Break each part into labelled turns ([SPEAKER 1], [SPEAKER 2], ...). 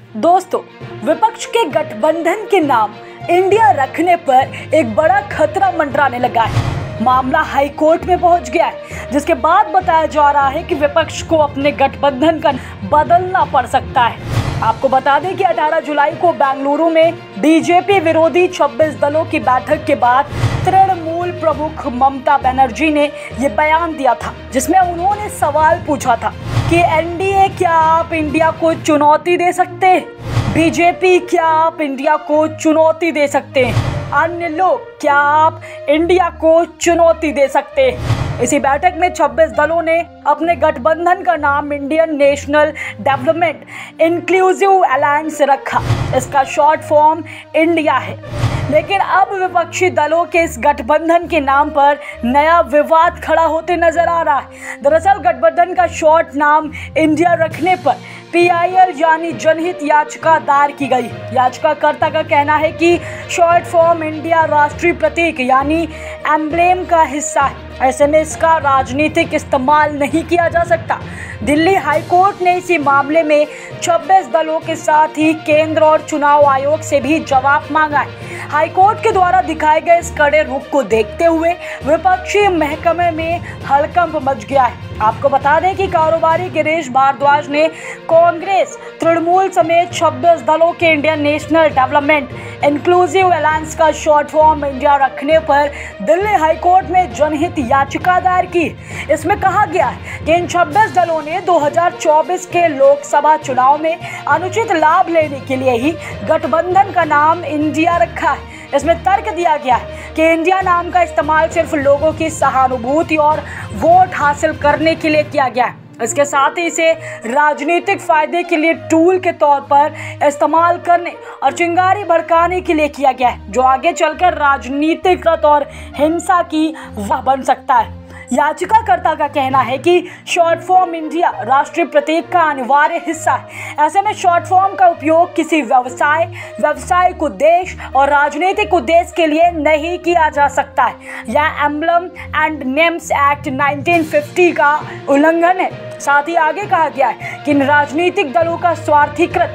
[SPEAKER 1] दोस्तों, विपक्ष के गठबंधन के नाम इंडिया रखने पर एक बड़ा खतरा मंडराने लगा है। मामला हाई कोर्ट में पहुंच गया है, जिसके बाद बताया जा रहा है कि विपक्ष को अपने गठबंधन का बदलना पड़ सकता है। आपको बता दें कि 18 जुलाई को बेंगलुरु में बीजेपी विरोधी 26 दलों की बैठक के बाद तृणमूल प्रमुख ममता बनर्जी ने ये बयान दिया था, जिसमें उन्होंने सवाल पूछा था कि एनडीए क्या आप इंडिया को चुनौती दे सकते हैं? बीजेपी क्या आप इंडिया को चुनौती दे सकते हैं? अन्य लोग क्या आप इंडिया को चुनौती दे सकते हैं? इसी बैठक में 26 दलों ने अपने गठबंधन का नाम Indian National Development Inclusive Alliance रखा। इसका शॉर्ट फॉर्म इंडिया है। लेकिन अब विपक्षी दलों के इस गठबंधन के नाम पर नया विवाद खड़ा होते नजर आ रहा है। दरअसल गठबंधन का शॉर्ट नाम इंडिया रखने पर PIL यानी जनहित याचिका दायर की गई। याचिकाकर्ता का कहना है कि शॉर्ट फॉर्म इंडिया राष्ट्रीय प्रतीक यानी एम्ब्लेम का हिस्सा है। ऐसे में इसका राजनीतिक इस्तेमाल नहीं किया जा सकता। दिल्ली हाई कोर्ट ने इसी मामले में 26 दलों के साथ ही केंद्र और चुनाव आयोग से भी जवाब मांगा है। हाई कोर्ट के द्वारा दिखाए गए इस कड़े रुख को देखते हुए विपक्षी महकमे में हड़कंप मच गया है। आपको बता दें कि कारोबारी गिरीश भारद्वाज ने कांग्रेस, तृणमूल समेत 26 दलों के Indian National Development Inclusive Alliance का शॉर्ट फॉर्म इंडिया रखने पर दिल्ली हाई कोर्ट में जनहित याचिका दायर की। इसमें कहा गया है कि इन 26 दलों ने 2024 के लोकसभा चुनाव में अनुचित लाभ लेने के लिए ही गठबंधन का नाम इंडिया रखा है। इसमें तर्क दिया गया है कि इंडिया नाम का इस्तेमाल सिर्फ लोगों की सहानुभूति और वोट हासिल करने के लिए किया गया है। इसके साथ ही इसे राजनीतिक फायदे के लिए टूल के तौर पर इस्तेमाल करने और चिंगारी भड़काने के लिए किया गया है, जो आगे चलकर राजनीतिक और हिंसा की वजह बन सकता है। याचिकाकर्ता का कहना है कि शॉर्ट फॉर्म इंडिया राष्ट्रीय प्रतीक का अनिवार्य हिस्सा है। ऐसे में शॉर्ट फॉर्म का उपयोग किसी व्यावसायिक उद्देश्य और राजनीतिक उद्देश्य के लिए नहीं किया जा सकता है। यह एम्बलम एंड नेम्स एक्ट 1950 का उल्लंघन है। साथ ही आगे कहा गया है कि इन राजनीतिक दलों का स्वार्थीकृत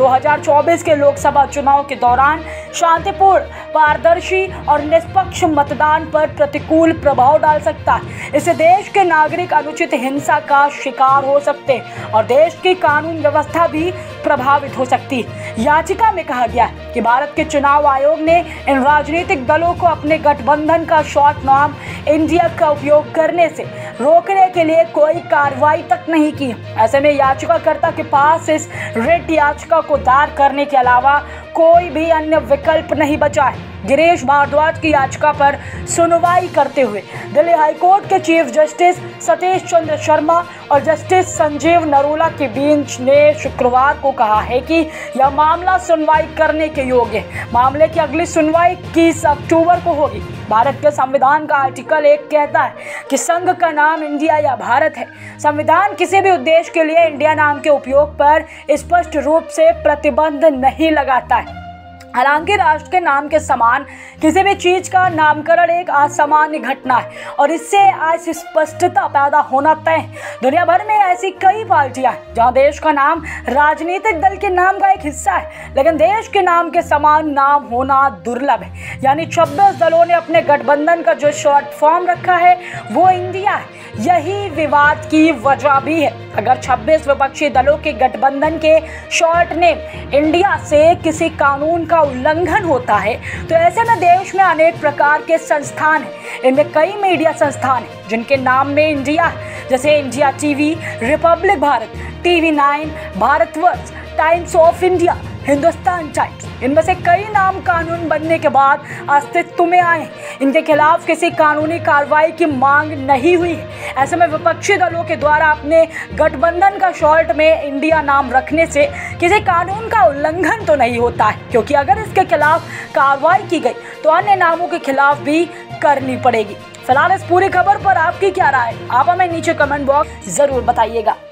[SPEAKER 1] 2024 के लोकसभा चुनाव के दौरान शांतिपूर्ण, पारदर्शी और निष्पक्ष मतदान पर प्रतिकूल प्रभाव डाल सकता है। इससे देश के नागरिक अनुचित हिंसा का शिकार हो सकते हैं और देश की कानून व्यवस्था भी प्रभावित हो सकती है। याचिका में कहा गया है कि भारत के चुनाव आयोग ने इन राजनीतिक दलों को अपने गठबंधन का शॉर्ट नाम इंडिया का उपयोग करने से रोकने के लिए कोई कार्रवाई तक नहीं की। ऐसे में याचिकाकर्ता के पास इस रिट याचिका को दायर करने के अलावा कोई भी अन्य विकल्प नहीं बचा है। गिरीश भारद्वाज की याचिका पर सुनवाई करते हुए दिल्ली हाई कोर्ट के चीफ जस्टिस सतीश चंद्र शर्मा और जस्टिस संजीव नरोला के बेंच ने शुक्रवार को कहा है कि यह मामला सुनवाई करने के योग्य है। मामले की अगली सुनवाई 21 अक्टूबर को होगी। भारत के संविधान का आर्टिकल 1 कहता है कि संघ का नाम इंडिया या भारत है। संविधान किसी भी उद्देश्य के लिए इंडिया नाम के उपयोग पर स्पष्ट रूप से प्रतिबंध नहीं लगाता है। हालांकि राष्ट्र के नाम के समान किसी भी चीज का नामकरण एक असामान्य घटना है और इससे अस्पष्टता पैदा होना तय है। दुनिया भर में ऐसी कई पार्टियां हैं जहां देश का नाम राजनीतिक दल के नाम का एक हिस्सा है, लेकिन देश के नाम के समान नाम होना दुर्लभ है। यानी 26 दलों ने अपने गठबंधन का जो शॉर्ट फॉर्म रखा है वो इंडिया है। यही विवाद की वजह भी है। अगर 26 विपक्षी दलों के गठबंधन के शॉर्ट नेम इंडिया से किसी कानून का उल्लंघन होता है तो ऐसे में देश में अनेक प्रकार के संस्थान हैं। इनमें कई मीडिया संस्थान हैं जिनके नाम में इंडिया है, जैसे India TV, Republic Bharat, TV9, Bharatvarsh, Times of India, Hindustan Times. इनमें से कई नाम कानून बनने के बाद अस्तित्व में आए। इनके खिलाफ किसी कानूनी कार्रवाई की मांग नहीं हुई है। ऐसे में विपक्षी दलों के द्वारा अपने गठबंधन का शॉर्ट में इंडिया नाम रखने से किसी कानून का उल्लंघन तो नहीं होता है, क्योंकि अगर इसके खिलाफ कार्रवाई की गई तो अन्य नामों के खिलाफ भी करनी पड़ेगी। फिलहाल इस पूरी खबर पर आपकी क्या राय है? आप हमें नीचे कमेंट बॉक्स जरूर बताइएगा।